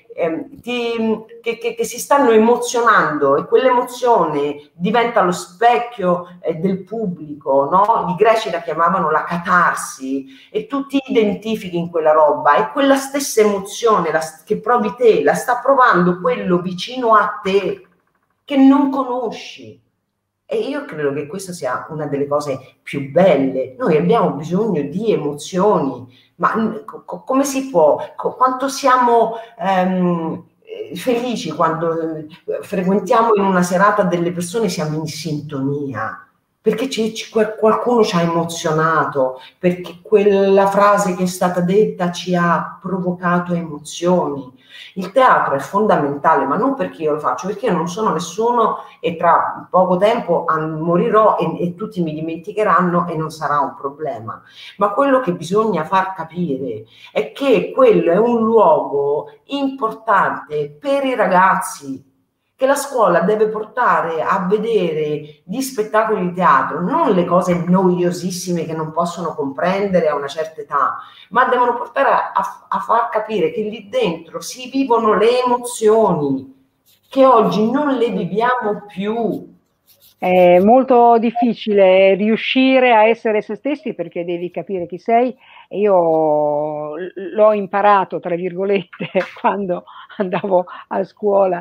Speaker 2: si stanno emozionando, e quell'emozione diventa lo specchio del pubblico, no? I greci la chiamavano la catarsi, e tu ti identifichi in quella roba, e quella stessa emozione che provi te la sta provando quello vicino a te che non conosci. E io credo che questa sia una delle cose più belle. Noi abbiamo bisogno di emozioni, ma come si può, quanto siamo felici quando frequentiamo in una serata delle persone, siamo in sintonia, perché qualcuno ci ha emozionato, perché quella frase che è stata detta ci ha provocato emozioni. Il teatro è fondamentale, ma non perché io lo faccio, perché io non sono nessuno e tra poco tempo morirò e tutti mi dimenticheranno e non sarà un problema. Ma quello che bisogna far capire è che quello è un luogo importante per i ragazzi, che la scuola deve portare a vedere gli spettacoli di teatro, non le cose noiosissime che non possono comprendere a una certa età, ma devono portare a far capire che lì dentro si vivono le emozioni che oggi non le viviamo più.
Speaker 1: È molto difficile riuscire a essere se stessi, perché devi capire chi sei, e io l'ho imparato, tra virgolette, quando andavo a scuola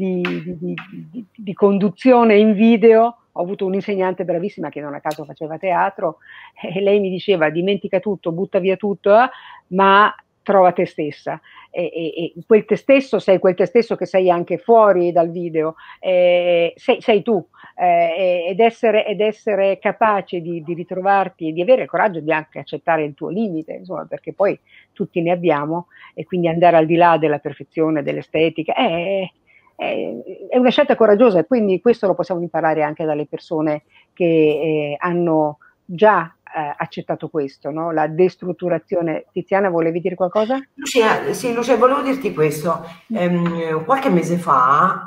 Speaker 1: di conduzione in video. Ho avuto un'insegnante bravissima che non a caso faceva teatro, e lei mi diceva: dimentica tutto, butta via tutto, ma trova te stessa, e quel te stesso sei quel te stesso che sei anche fuori dal video, sei tu, ed essere capace di ritrovarti e di avere il coraggio di anche accettare il tuo limite, insomma, perché poi tutti ne abbiamo, e quindi andare al di là della perfezione, dell'estetica, è una scelta coraggiosa, e quindi questo lo possiamo imparare anche dalle persone che hanno già accettato questo, no? La destrutturazione. Tiziana, volevi dire qualcosa?
Speaker 2: Lucia, sì, Lucia, volevo dirti questo. Qualche mese fa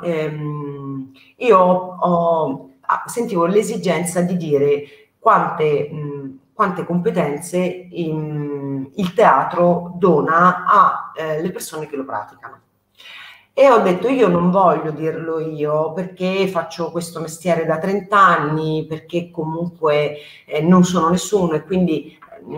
Speaker 2: io sentivo l'esigenza di dire quante competenze il teatro dona alle persone che lo praticano. E ho detto, io non voglio dirlo io, perché faccio questo mestiere da 30 anni, perché comunque non sono nessuno, e quindi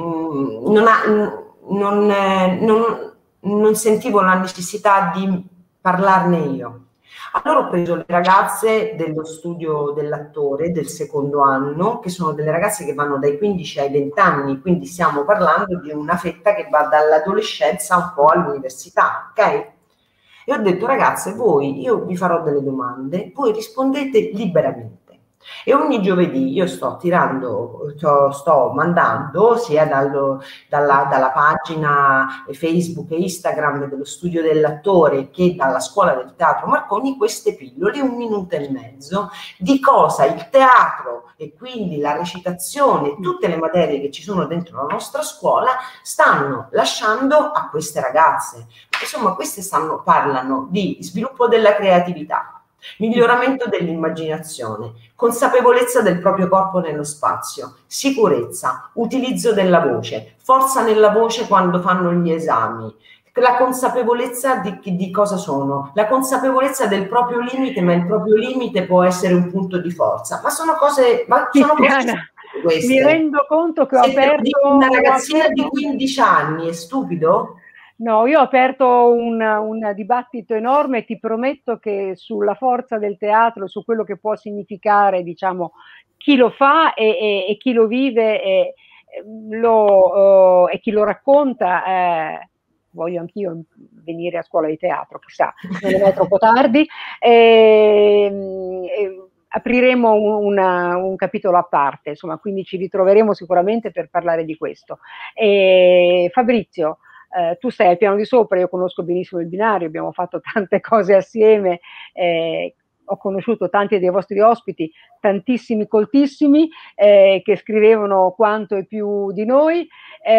Speaker 2: non sentivo la necessità di parlarne io. Allora ho preso le ragazze dello studio dell'attore del secondo anno, che sono delle ragazze che vanno dai 15 ai 20 anni, quindi stiamo parlando di una fetta che va dall'adolescenza un po' all'università, ok? E ho detto, ragazze, io vi farò delle domande, voi rispondete liberamente. E ogni giovedì io sto mandando sia dalla pagina Facebook e Instagram dello studio dell'attore che dalla scuola del teatro Marconi queste pillole, 1 minuto e mezzo, di cosa il teatro e quindi la recitazione, tutte le materie che ci sono dentro la nostra scuola stanno lasciando a queste ragazze. Insomma, queste parlano di sviluppo della creatività, miglioramento dell'immaginazione, consapevolezza del proprio corpo nello spazio, sicurezza, utilizzo della voce, forza nella voce quando fanno gli esami, la consapevolezza di cosa sono, la consapevolezza del proprio limite, ma il proprio limite può essere un punto di forza. Ma sono cose
Speaker 1: queste. Mi rendo conto che ho aperto
Speaker 2: una ragazzina di 15 anni, è stupido?
Speaker 1: No, io ho aperto un dibattito enorme, e ti prometto che sulla forza del teatro, su quello che può significare, diciamo, chi lo fa e chi lo vive e chi lo racconta, voglio anch'io venire a scuola di teatro, chissà, non è mai troppo tardi. Apriremo un capitolo a parte, insomma, quindi ci ritroveremo sicuramente per parlare di questo. Fabrizio, tu stai al piano di sopra, io conosco benissimo il binario, abbiamo fatto tante cose assieme, ho conosciuto tanti dei vostri ospiti, tantissimi coltissimi, che scrivevano quanto e più di noi,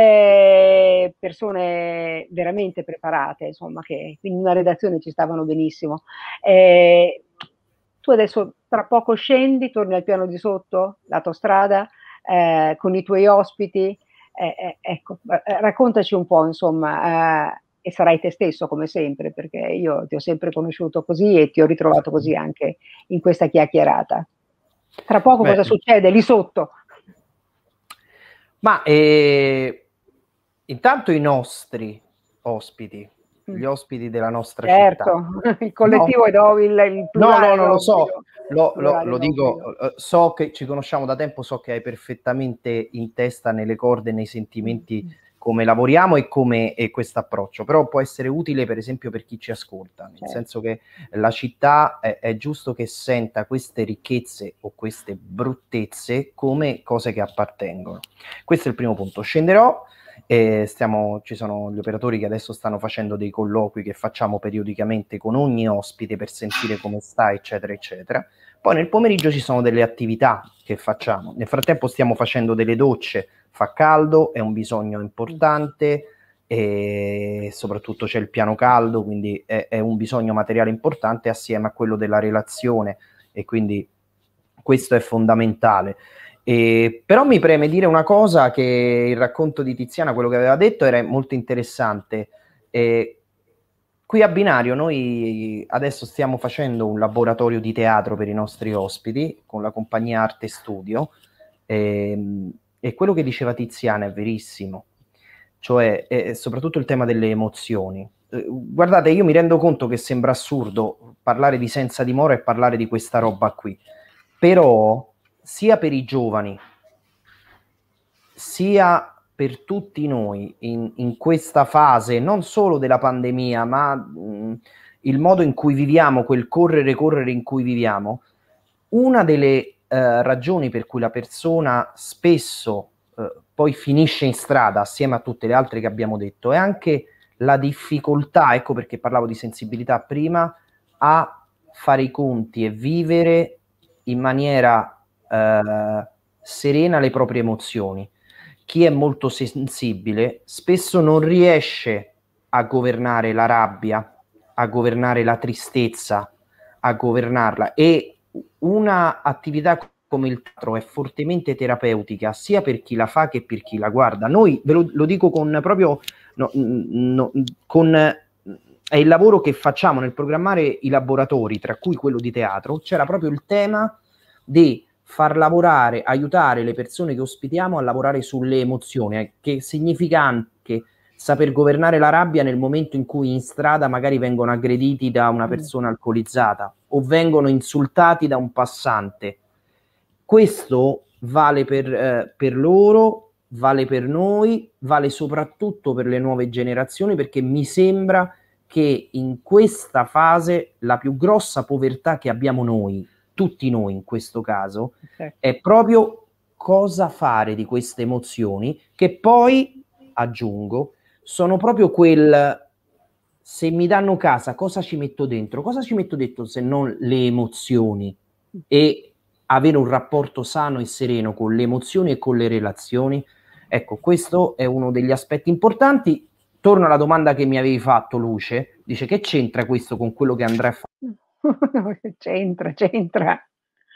Speaker 1: persone veramente preparate, insomma, che in una redazione ci stavano benissimo. Tu adesso tra poco scendi, torni al piano di sotto, lato strada, con i tuoi ospiti. Ecco, raccontaci un po', insomma, e sarai te stesso come sempre, perché io ti ho sempre conosciuto così e ti ho ritrovato così anche in questa chiacchierata. Tra poco cosa succede lì sotto?
Speaker 3: Ma intanto i nostri ospiti, gli ospiti della nostra città.
Speaker 1: Il collettivo è il plurale.
Speaker 3: No, lo so, lo dico, so che ci conosciamo da tempo, so che hai perfettamente in testa, nelle corde, nei sentimenti, come lavoriamo e come questo approccio, però può essere utile per esempio per chi ci ascolta, nel senso che la città è giusto che senta queste ricchezze o queste bruttezze come cose che appartengono. Questo è il primo punto. Scenderò. Ci sono gli operatori che adesso stanno facendo dei colloqui che facciamo periodicamente con ogni ospite per sentire come sta, eccetera eccetera. Poi nel pomeriggio ci sono delle attività che facciamo. Nel frattempo stiamo facendo delle docce, fa caldo, è un bisogno importante, e soprattutto c'è il piano caldo, quindi è un bisogno materiale importante assieme a quello della relazione, e quindi questo è fondamentale. Però mi preme dire una cosa, che il racconto di Tiziana, quello che aveva detto, era molto interessante. Qui a Binario noi adesso stiamo facendo un laboratorio di teatro per i nostri ospiti con la compagnia Arte Studio, e quello che diceva Tiziana è verissimo, cioè soprattutto il tema delle emozioni. Guardate, io mi rendo conto che sembra assurdo parlare di senza dimora e parlare di questa roba qui, però sia per i giovani sia per tutti noi in questa fase, non solo della pandemia, ma il modo in cui viviamo, quel correre in cui viviamo, una delle ragioni per cui la persona spesso poi finisce in strada, assieme a tutte le altre che abbiamo detto, è anche la difficoltà, ecco perché parlavo di sensibilità prima, a fare i conti e vivere in maniera serena le proprie emozioni. Chi è molto sensibile spesso non riesce a governare la rabbia, a governare la tristezza, a governarla, e una attività come il teatro è fortemente terapeutica sia per chi la fa che per chi la guarda. Noi, ve lo dico con proprio è il lavoro che facciamo nel programmare i laboratori, tra cui quello di teatro. C'era proprio il tema di far lavorare, aiutare le persone che ospitiamo a lavorare sulle emozioni, che significa anche saper governare la rabbia nel momento in cui in strada magari vengono aggrediti da una persona alcolizzata o vengono insultati da un passante. Questo vale per loro, vale per noi, vale soprattutto per le nuove generazioni, perché mi sembra che in questa fase la più grossa povertà che abbiamo noi, tutti noi in questo caso, è proprio cosa fare di queste emozioni, che poi, aggiungo, sono proprio quel: se mi danno casa, cosa ci metto dentro? Cosa ci metto dentro se non le emozioni? E avere un rapporto sano e sereno con le emozioni e con le relazioni. Ecco, questo è uno degli aspetti importanti. Torno alla domanda che mi avevi fatto, Luce. Dice: che c'entra questo con quello che andrà a fare?
Speaker 1: C'entra.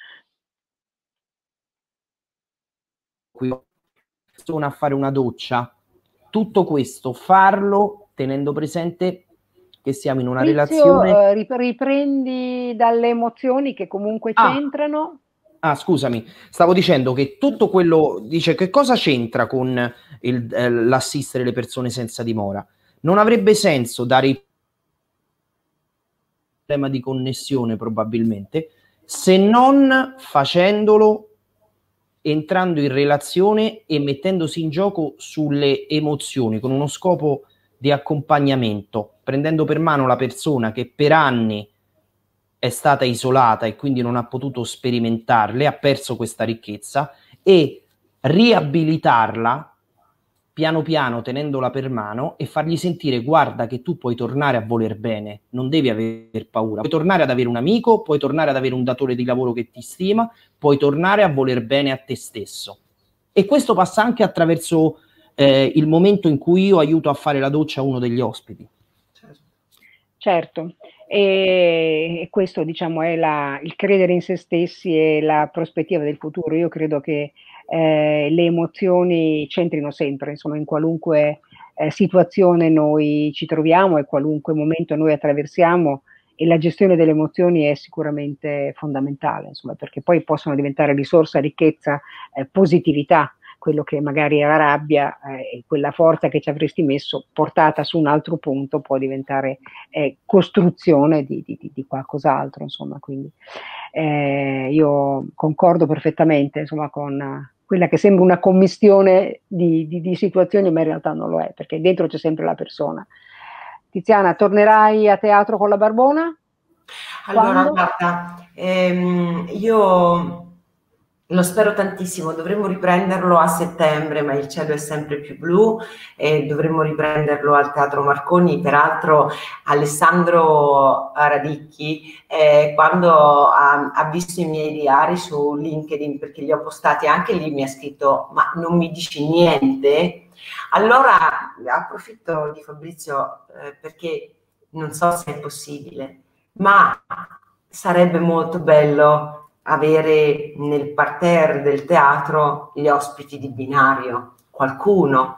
Speaker 3: Qui sono a fare una doccia. Tutto questo farlo tenendo presente che siamo in una relazione.
Speaker 1: Riprendi dalle emozioni che comunque c'entrano.
Speaker 3: Scusami, stavo dicendo che tutto quello, dice, che cosa c'entra con l'assistere le persone senza dimora? Non avrebbe senso dare il problema di connessione, probabilmente, se non facendolo entrando in relazione e mettendosi in gioco sulle emozioni, con uno scopo di accompagnamento, prendendo per mano la persona che per anni è stata isolata e quindi non ha potuto sperimentarle, ha perso questa ricchezza, e riabilitarla piano piano tenendola per mano e fargli sentire: guarda che tu puoi tornare a voler bene, non devi aver paura, puoi tornare ad avere un amico, puoi tornare ad avere un datore di lavoro che ti stima, puoi tornare a voler bene a te stesso. E questo passa anche attraverso il momento in cui io aiuto a fare la doccia a uno degli ospiti.
Speaker 1: Certo, e questo, diciamo, è il credere in se stessi e la prospettiva del futuro. Io credo che le emozioni c'entrino sempre, insomma, in qualunque situazione noi ci troviamo e qualunque momento noi attraversiamo, e la gestione delle emozioni è sicuramente fondamentale, insomma, perché poi possono diventare risorsa, ricchezza, positività. Quello che magari era rabbia e quella forza che ci avresti messo, portata su un altro punto, può diventare costruzione di qualcos'altro, insomma. Quindi io concordo perfettamente, insomma, con quella che sembra una commistione di situazioni, ma in realtà non lo è, perché dentro c'è sempre la persona. Tiziana, tornerai a teatro con la Barbona?
Speaker 2: Allora, guarda, io lo spero tantissimo. Dovremmo riprenderlo a settembre, ma il cielo è sempre più blu, e dovremmo riprenderlo al Teatro Marconi. Peraltro Alessandro Radicchi, quando ha visto i miei diari su LinkedIn, perché li ho postati anche lì, mi ha scritto: ma non mi dici niente? Allora approfitto di Fabrizio, perché non so se è possibile, ma sarebbe molto bello avere nel parterre del teatro gli ospiti di binario, qualcuno.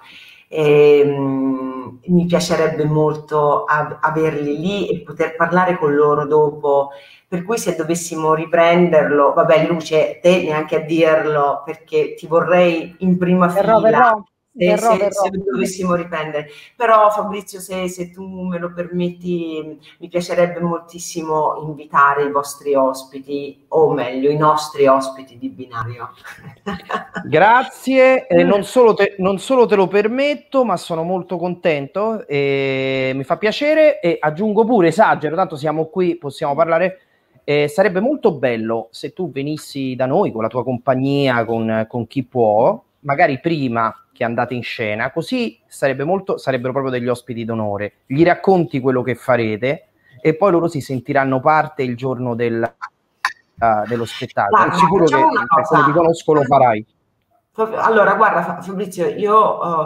Speaker 2: Mi piacerebbe molto averli lì e poter parlare con loro dopo, per cui se dovessimo riprenderlo, vabbè, Luce, te neanche a dirlo, perché ti vorrei in prima fila.
Speaker 1: Verrò.
Speaker 2: se dovessimo riprendere. Però Fabrizio, se tu me lo permetti, mi piacerebbe moltissimo invitare i vostri ospiti, o meglio, i nostri ospiti di Binario.
Speaker 3: Grazie, non solo te lo permetto, ma sono molto contento e mi fa piacere, e aggiungo pure, esagero, tanto siamo qui, possiamo parlare. Sarebbe molto bello se tu venissi da noi con la tua compagnia, con chi può, magari prima che andate in scena, così sarebbero proprio degli ospiti d'onore. Gli racconti quello che farete e poi loro si sentiranno parte il giorno dello spettacolo. Sono sicuro che, come ti conosco, lo farai.
Speaker 2: Allora, guarda Fabrizio, io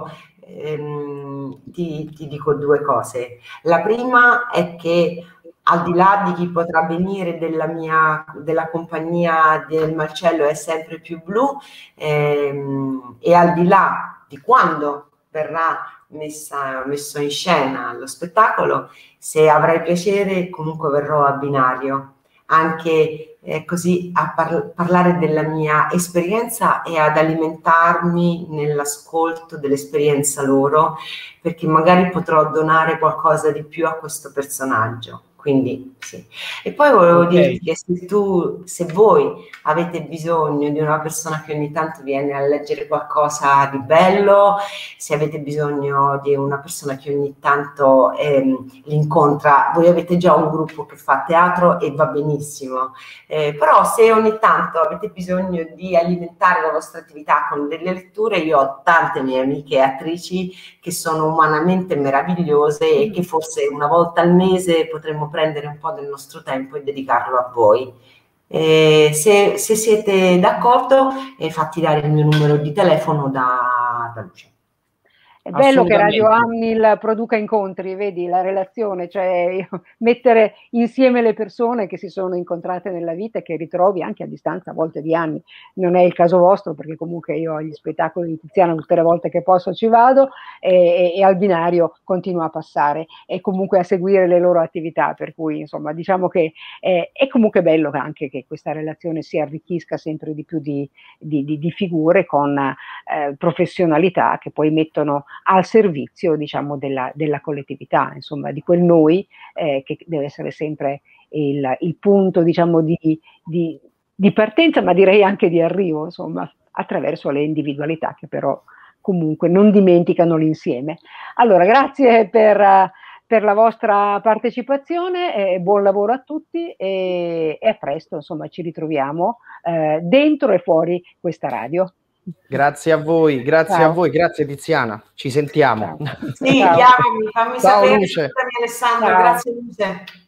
Speaker 2: ti dico due cose. La prima è che, al di là di chi potrà venire della compagnia del Marcello è sempre più blu, e al di là di quando verrà messo in scena lo spettacolo, se avrai piacere comunque verrò a Binario, anche così a parlare della mia esperienza e ad alimentarmi nell'ascolto dell'esperienza loro, perché magari potrò donare qualcosa di più a questo personaggio. Quindi sì. E poi volevo dirti che se voi avete bisogno di una persona che ogni tanto viene a leggere qualcosa di bello, se avete bisogno di una persona che ogni tanto li incontra, voi avete già un gruppo che fa teatro e va benissimo, però se ogni tanto avete bisogno di alimentare la vostra attività con delle letture, io ho tante mie amiche attrici che sono umanamente meravigliose e che forse una volta al mese potremmo prendere un po' del nostro tempo e dedicarlo a voi. Se siete d'accordo, fatti dare il mio numero di telefono da Lucia.
Speaker 1: È bello che Radio Amnil produca incontri, vedi la relazione, cioè mettere insieme le persone che si sono incontrate nella vita e che ritrovi anche a distanza a volte di anni. Non è il caso vostro, perché comunque io agli spettacoli di Tiziana tutte le volte che posso ci vado, e al Binario continuo a passare e comunque a seguire le loro attività, per cui insomma diciamo che è comunque bello anche che questa relazione si arricchisca sempre di più di figure con professionalità che poi mettono al servizio, diciamo, della collettività, insomma, di quel noi che deve essere sempre il punto, diciamo, di partenza, ma direi anche di arrivo, insomma, attraverso le individualità che però comunque non dimenticano l'insieme. Allora, grazie per la vostra partecipazione, buon lavoro a tutti e a presto, insomma, ci ritroviamo dentro e fuori questa radio.
Speaker 3: Grazie a voi, grazie Tiziana, ci sentiamo.
Speaker 2: Ciao. Sì, chiamami, fammi
Speaker 3: Ciao,
Speaker 2: sapere,
Speaker 3: Luce.
Speaker 2: Alessandro, grazie Luce.